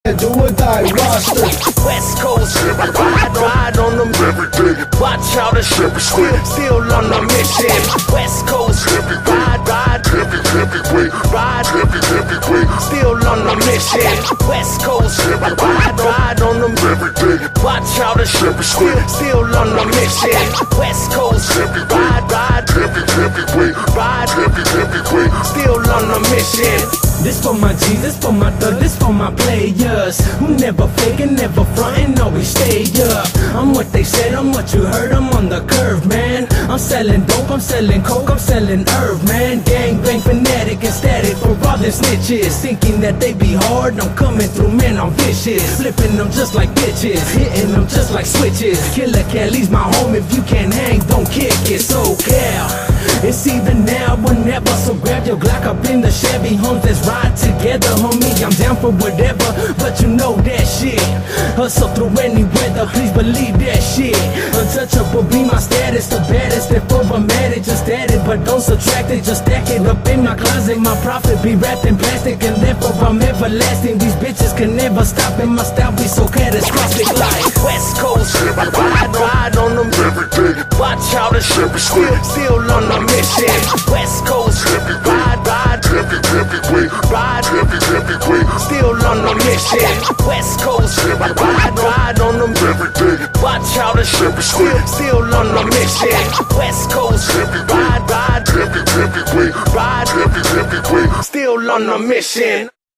Do or die roster. West Coast, ride on them every day. Watch out, the ship is still on the mission. West Coast, ride heavyweight, heavyweight, still on the mission. West Coast, ride on them every day. Watch out, the ship is still on the mission. West Coast, ride heavyweight, heavyweight, still on the mission. This for my G's, this for my thugs, this for my players who never faking, never frontin', always stay up. I'm what they said, I'm what you heard, I'm on the curve, man. I'm selling dope, I'm selling coke, I'm selling herb, man. Gang bang fanatic and static for all the snitches, thinking that they be hard, I'm coming through, man, I'm vicious. Flipping them just like bitches, hitting them just like switches. Killer Cali's my home, if you can't hang, don't kick it. So Cal, it's either now or never, so grab your Glock up in the Chevy, homes, let's ride together, homie. I'm down for whatever, but you know that shit. Hustle through any weather, please believe that shit. Untouchable be my status, the baddest, therefore I'm at it. Just add it, but don't subtract it, just stack it up in my closet. My profit be wrapped in plastic, and therefore I'm everlasting. These bitches can never stop, and my style be so catastrophic like West Coast, ride on them every day. Watch out, the ship is still on the mission. West Coast, ride heavyweight, heavyweight, still on the mission. West Coast, ride on them every day. Watch out, the ship is still on the mission. West Coast, ride heavyweight, heavyweight, still on the mission.